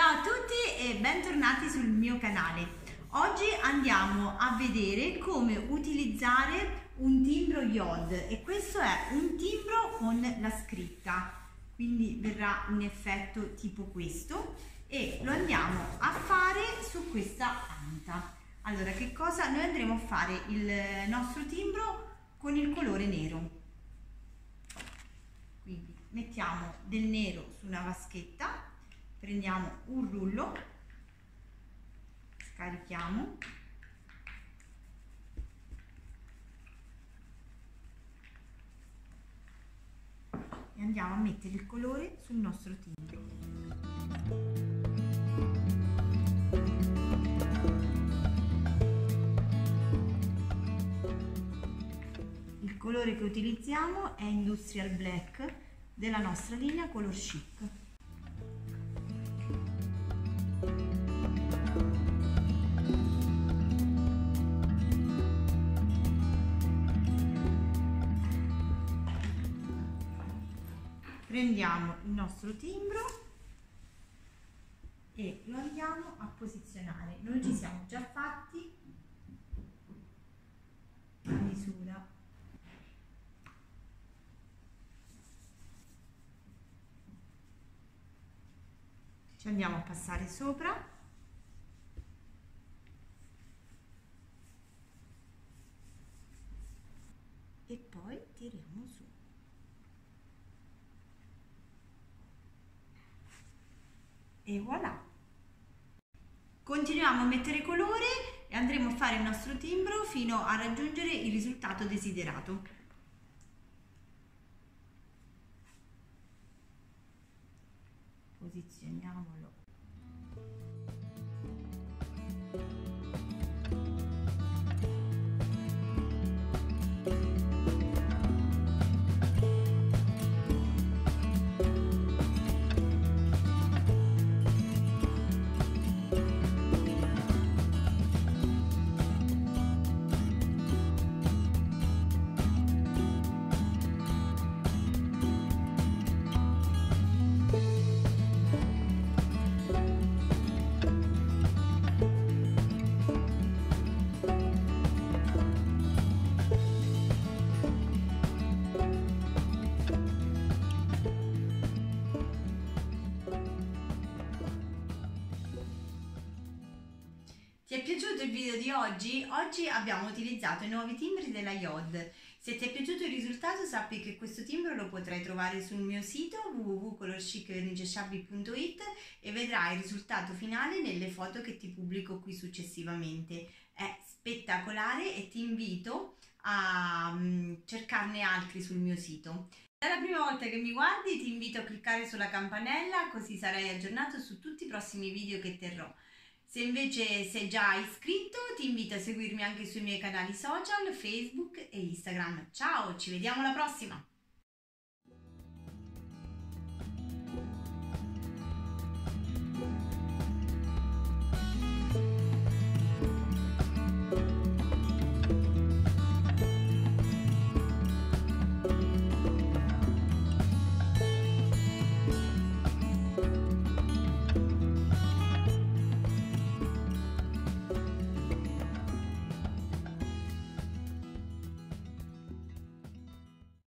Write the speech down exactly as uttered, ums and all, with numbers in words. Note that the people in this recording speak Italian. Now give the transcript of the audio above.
Ciao a tutti e bentornati sul mio canale. Oggi andiamo a vedere come utilizzare un timbro iod e questo è un timbro con la scritta, quindi verrà un effetto tipo questo e lo andiamo a fare su questa anta. Allora, che cosa? Noi andremo a fare il nostro timbro con il colore nero. Quindi mettiamo del nero su una vaschetta, prendiamo un rullo, scarichiamo e andiamo a mettere il colore sul nostro timbro. Il colore che utilizziamo è Industrial Black della nostra linea Color Chic. Prendiamo il nostro timbro e lo andiamo a posizionare. Noi ci siamo già fatti la misura. Ci andiamo a passare sopra e poi tiriamo su. E voilà! Continuiamo a mettere colore e andremo a fare il nostro timbro fino a raggiungere il risultato desiderato. Posizioniamolo. Ti è piaciuto il video di oggi? Oggi abbiamo utilizzato i nuovi timbri della iod. Se ti è piaciuto il risultato, sappi che questo timbro lo potrai trovare sul mio sito w w w punto color chic vernicias sciabbi punto it e vedrai il risultato finale nelle foto che ti pubblico qui successivamente. È spettacolare e ti invito a um, cercarne altri sul mio sito. Se è la prima volta che mi guardi, ti invito a cliccare sulla campanella, così sarai aggiornato su tutti i prossimi video che terrò. Se invece sei già iscritto, ti invito a seguirmi anche sui miei canali social, Facebook e Instagram. Ciao, ci vediamo alla prossima!